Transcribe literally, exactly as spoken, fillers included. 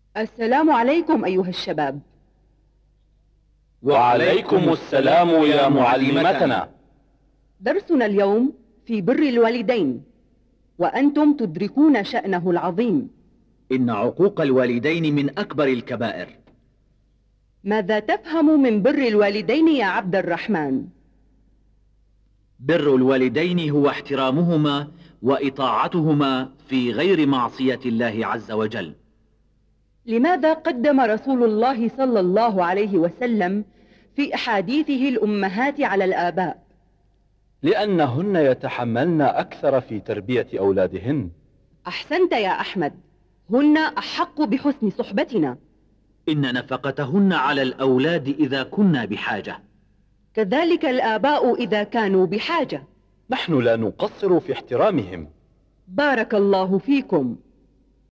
السلام عليكم أيها الشباب. وعليكم السلام يا معلمتنا. درسنا اليوم في بر الوالدين، وأنتم تدركون شأنه العظيم. إن عقوق الوالدين من أكبر الكبائر. ماذا تفهم من بر الوالدين يا عبد الرحمن؟ بر الوالدين هو احترامهما وإطاعتهما في غير معصية الله عز وجل. لماذا قدم رسول الله صلى الله عليه وسلم في أحاديثه الأمهات على الآباء؟ لأنهن يتحملن أكثر في تربية أولادهن. أحسنت يا أحمد، هن أحق بحسن صحبتنا. إن نفقتهن على الأولاد إذا كنا بحاجة، كذلك الآباء إذا كانوا بحاجة. نحن لا نقصر في احترامهم. بارك الله فيكم.